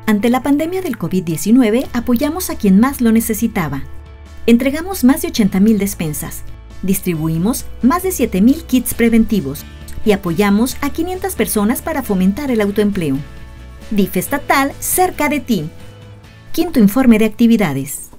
Ante la pandemia del COVID-19, apoyamos a quien más lo necesitaba. Entregamos más de 80,000 despensas, distribuimos más de 7,000 kits preventivos y apoyamos a 500 personas para fomentar el autoempleo. DIF estatal cerca de ti. Quinto informe de actividades.